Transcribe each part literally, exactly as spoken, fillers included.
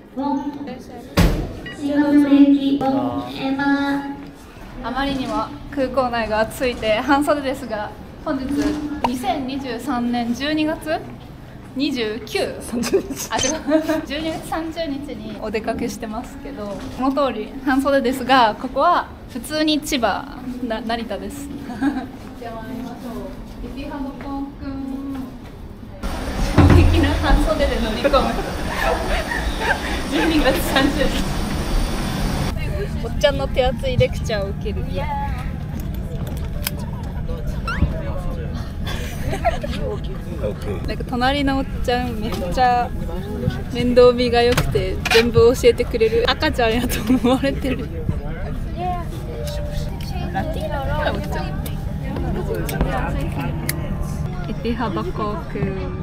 あまりにも空港内が暑いて半袖ですが、本日にせんにじゅうさんねんじゅうにがつにじゅうく、さんじゅうにち、あ、違う、じゅうにがつさんじゅうにちにお出かけしてますけど、この通り半袖ですが、ここは普通に千葉な成田です。じゃあ参りましょう。エティハド航空、衝撃な半袖で乗り込むじゅうにがつさんじゅうにち、おっちゃんの手厚いレクチャーを受ける。なんか隣のおっちゃんめっちゃ面倒見が良くて全部教えてくれる赤ちゃんやと思われてる。ラティーノのおっちゃん。エティハド航空。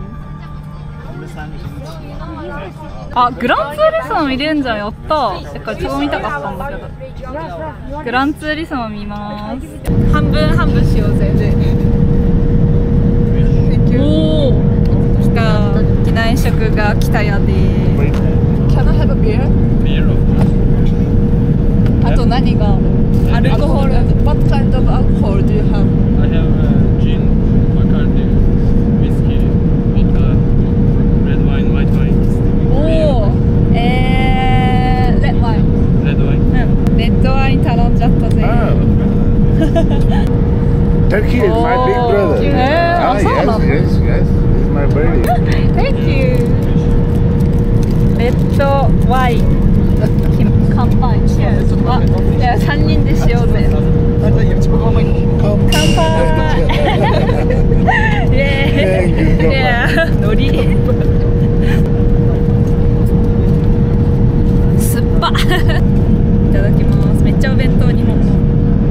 あ、グランツーリスモ見れんじゃん、やったー。だから超見たかったんだけど。グランツーリスモ見ます。半分半分しようぜ。おー、来た。機内食が来たやで。Can I have a beer? あと何がアルコホール。What kind of alcohol do you have? I have uh, gin, Bacardi, whiskey, vodka, red wine, white wine. おー、えー、レッドワイン。 レッドワイン。 うん、レッドワイン頼んじゃったぜ。 Turkey is my big brother. Yeah, ah, yes, yes, yes. It's my birthday. Thank you. レッドワイン。乾杯。あ、いや三人でしようぜ。乾杯。イエーイ。いや、ノリ。酸っぱ。いただきます。めっちゃお弁当日本の。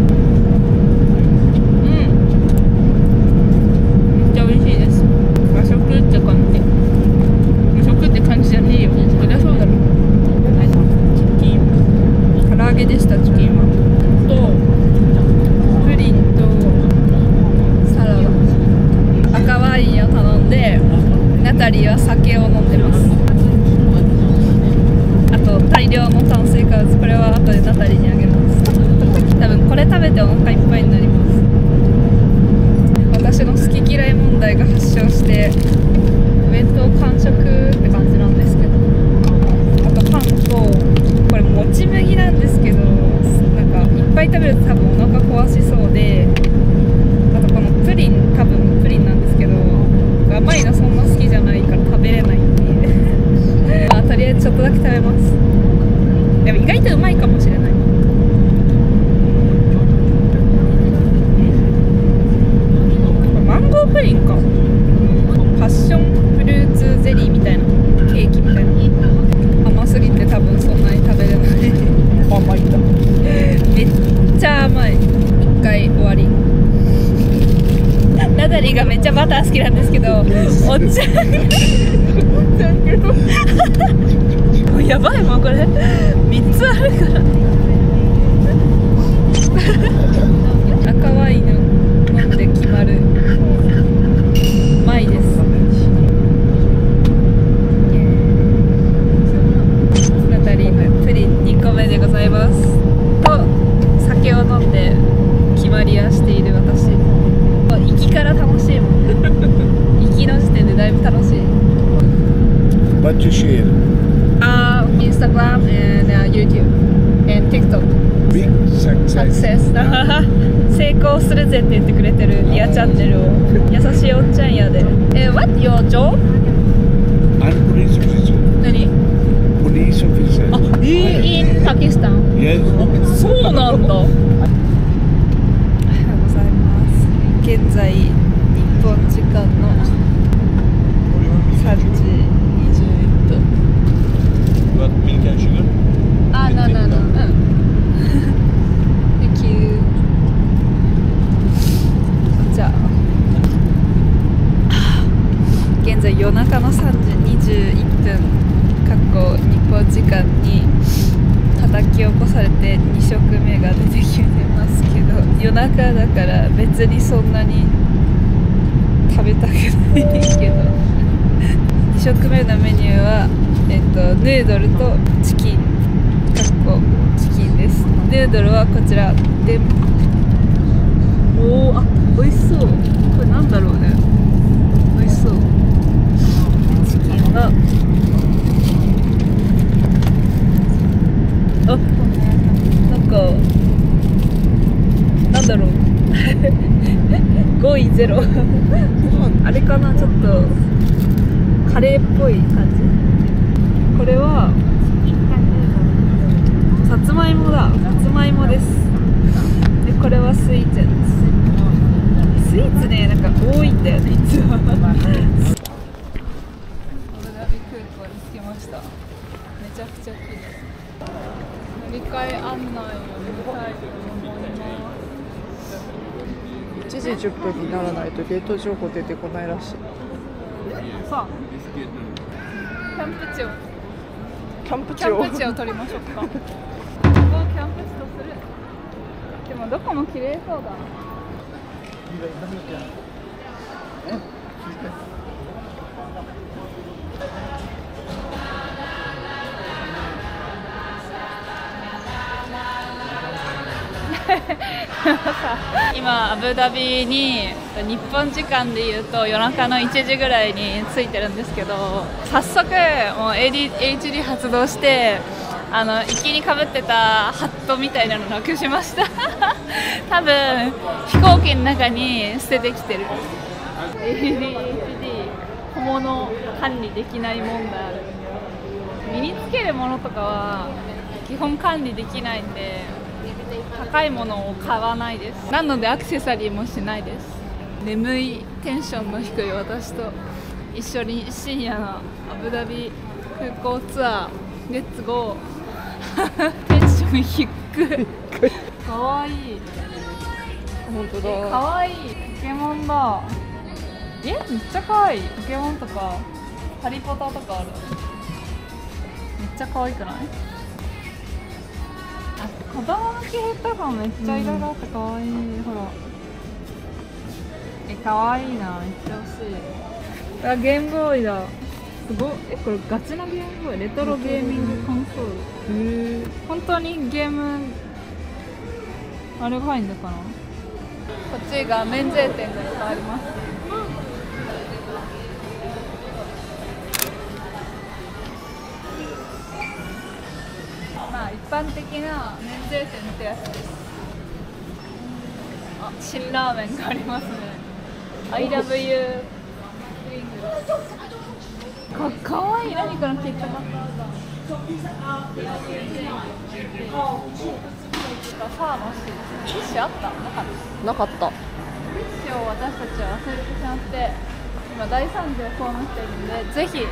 ナタリーは酒を飲んでます。あと大量の炭水化物、これは後でナタリーにあげます。多分これ食べてお腹いっぱいになります。私の好き嫌い問題が発症してお弁当完食って感じなんですけど、あとパンとこれもち麦なんですけど、なんかいっぱい食べると多分お腹壊しそうで、あとこのプリン、多分プリンなんですけど甘いのそんな好きじゃないから食べれないっていうまあとりあえずちょっとだけ食べます。でも意外とうまいかもしれない。マンゴープリンか。パッションフルーツゼリーみたいなケーキみたいな。甘すぎて多分そんなに食べれない甘いんだ。めっちゃ甘い。一回終わり。ナタリーがめっちゃバター好きなんですけど、おっちゃんもうやばい、もうこれみっつあるから赤ワインを飲んで決まる。うまいです。ナタリーのプリンにこめでございます。と酒を飲んで決まりはしている私。行きから楽しいもん。行きの時点でだいぶ楽しい。 What you share? Uh, Instagram and uh, YouTube and TikTok. Big success. Success. 成功するぜって言ってくれてるリアチャンネルを優しいおっちゃんやで。え、What your job? I'm police officer. 何？ Police officer. あ、in Pakistan. Yes. そうなんだ。現在日本時間のさんじにじゅういっぷん。 What milk and sugar? あ、ななな。うん。Thank you。じゃあ現在夜中のさんじにじゅういっぷん、かっこ日本時間に叩き起こされてに食目が出てきてますけど、夜中だから別にそんなに食べたくないけどに食目のメニューはえっとヌードルとチキンかっこチキンです。ヌードルはこちらで、おお、あ、美味しそう。これなんだろうね、美味しそう。チキンはあ、なんかなんだろうごいゼロあれかな、ちょっとカレーっぽい感じ。これはさつまいもだ、さつまいもです。でこれはスイーツです。スイーツね、なんか多いんだよね、いつもアブダビ空港に着きました。めちゃくちゃ綺麗。乗り換え案内を見たいと思います。 いちじじゅっぷんにならないとゲート情報出てこないらしい。 さあ、キャンプ地をキャンプ地キャをンプ地を取りましょうか。ここをキャンプ地とする。でもどこも綺麗そうだな。今アブダビに日本時間でいうと夜中のいちじぐらいに着いてるんですけど、早速もう エーディーエイチディー 発動してあの行きにかぶってたハットみたいなのなくしました多分飛行機の中に捨ててきてる。 エーディーエイチディー 小物管理できない問題ある。身につけるものとかは基本管理できないんで高いものを買わないです。なのでアクセサリーもしないです。眠いテンションの低い私と一緒に深夜のアブダビ空港ツアーレッツゴーテンション低いかわいい。 本当かだ。 わいいポケモンだ。え、めっちゃかわいい。ポケモンとかハリポタとかある。めっちゃかわいくない？子供の系とかもめっちゃいろいろあってかわいい、うん、ほらえ、かわいいな、めっちゃ欲しい。あ、ゲームボーイだ。すごい。え、これガチなゲームボーイ、レトロゲーミングコンソール。へえ。本当にゲームあれが入るのかな。こっちが免税店がいっぱいあります。まあ一般的な免税店ってやつです。あ、辛ラーメンがありますね。I love you か、かわいい。何このキットカット。ファーマシー。ティッシュあった？なかった。 なかった。 ティッシュを私たちは忘れてしまって今大惨事を被っているので、ぜひティッシュを忘れて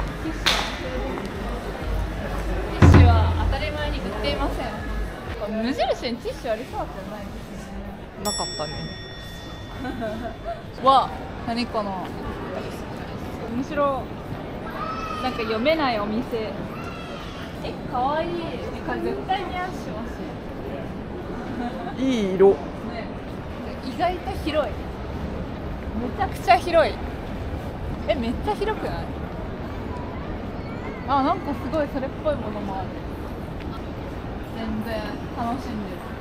ティッシュは当たり前に売っていません。無印にティッシュありそうだったよないなかったね。 わ、何このむしろなんか読めないお店。え、かわいい。これ絶対似合うしますいい色、 ね。意外と広い。めちゃくちゃ広い。え、めっちゃ広くない？あ、なんかすごいそれっぽいものもある。全然楽しんでる。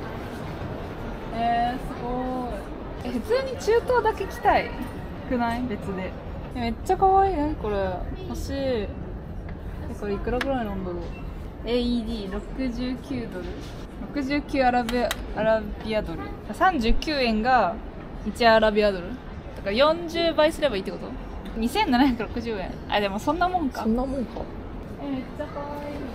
えー、すごい。え、普通に中東だけ着たいくない？別で。え、めっちゃ可愛い。何これ欲しい。え、これいくらぐらいなんだろう。 エーイーディーろくじゅうきゅうドル、ろくじゅうきゅうアラビア、アラビアドル、さんじゅうきゅうえんがいちアラビアドルだからよんじゅうばいすればいいってこと？にせんななひゃくろくじゅうえん。あ、でもそんなもんか。 そんなもんか。 え、めっちゃ可愛い。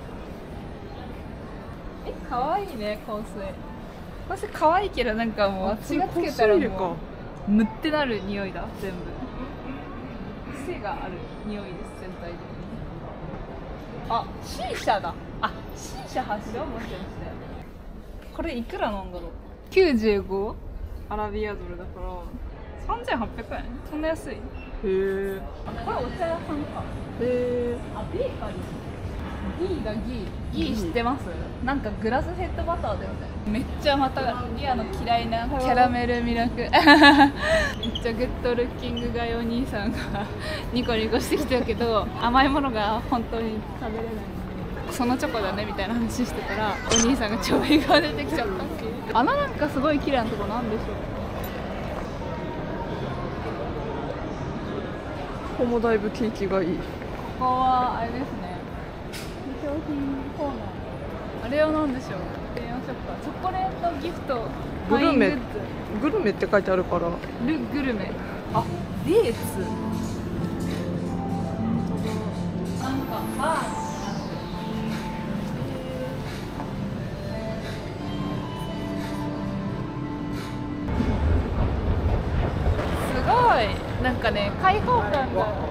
え、可愛いね、香水。香水可愛いけど、なんかもう私がつけたらもうムってなる匂いだ、全部。癖がある匂いです、全体的に。あ、シーシャだ。あ、シーシャ発祥もしかして。これいくらなんだろう。きゅうじゅうごアラビアドルだからさんぜんはっぴゃくえん。そんな安い。へえ。 これお茶屋さんか。 へえ。 あ、ベーカリー。 ギーだギーギー知ってます？なんかグラスフェッドバターだよね。めっちゃまたリアの嫌いなキャラメルミラクめっちゃグッドルッキングがいお兄さんがニコニコしてきたけど甘いものが本当に食べれないのでそのチョコだねみたいな話してたらお兄さんがちょいが出てきちゃったっていう。あのなんかすごい綺麗なとこなんでしょう。 ここもだいぶ景気がいい。 ここはあれですね、商品コーナー。あれは何でしょう。電話ショップチョコレートギフトグルメファイングッズグルメって書いてあるから。 ルグルメ。あ、デーツ。なんかバー。すごい。なんかね、開放感が